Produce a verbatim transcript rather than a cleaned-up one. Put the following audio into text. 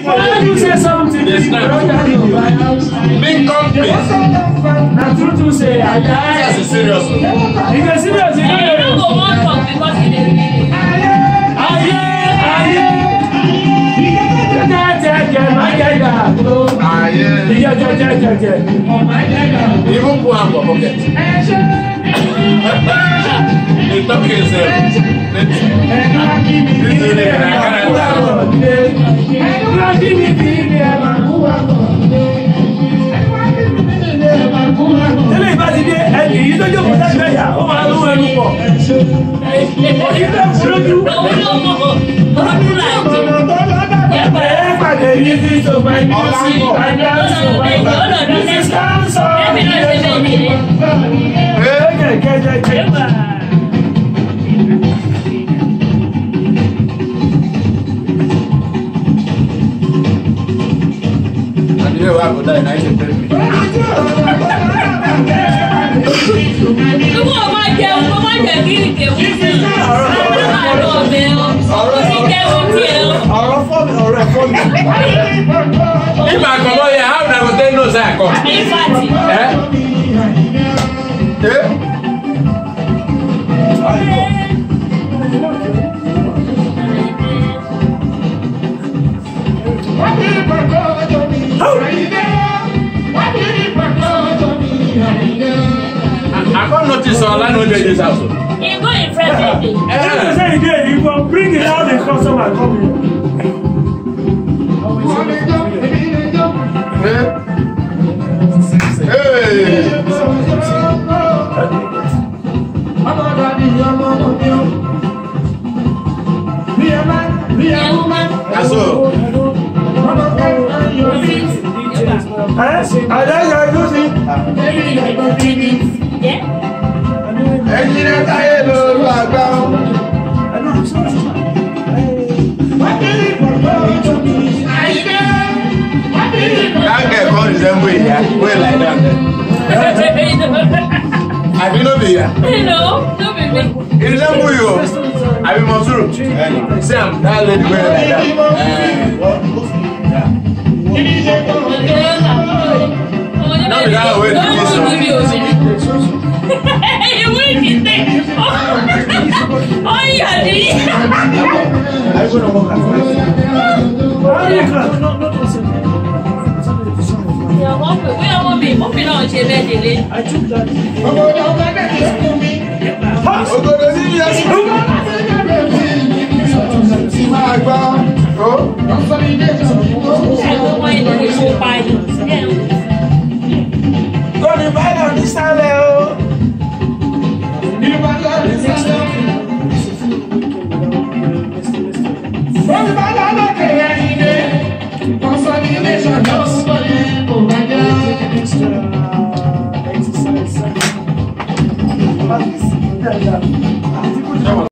Why you say something? Make company. Now true to say, I That's a serious one. It's a serious one. You don't go one talk because you didn't. Aye, aye. Even go and go pocket. You talk yourself. Tẹ́lẹ̀ ìbá ti dé ẹni yìí tó jókòó sáà mẹ́yà ó máa lówó ẹnu pọ̀. Ìbá fúlójú. Ọdún láti. Ẹ pàdé yìí sí sọ̀gbà ìbí sí àjà sọ̀gbà ìbí sí sáńsọ̀. Ẹ̀mí náà ṣe bẹ́ẹ̀ ni. Ẹ kẹ́kẹ́ And you have to die nineteen thirty. Ìwọ máa jẹun kó má jẹ kí n kéwù sí i. Àwọn àlọ́ ọ̀bẹ ọ̀ sí kéwù tiẹ̀ o. ọ̀rọ̀ fọ́ọ̀mù ọ̀rọ̀ fọ́ọ̀mù. If I come out here, how would I go take no say I come? Ìfàtì. Eh? Eh? I can't notice all I know in this house. You go in front of me. Every say you dey, you go bring it out the customer come here. Hey! That's all. Ẹyin náà táyé lóru àgbà o. That girl come resemble Iya, wey like that. Abi no be Iya? No, no be me. He resemble you o. Abi Monsuru. See am, that lady wey like that. No be that way to kiss her. You win this thing. Oh, yeah, D. I go to work at Yeah, one way. We are one way. One way now, she bed delay. I took that. Ogodo ni ni asu. Máa gbọ́. Ẹ̀gbọ́n wọn ìdílé kó pa yìí. Go to buy on this side, oh.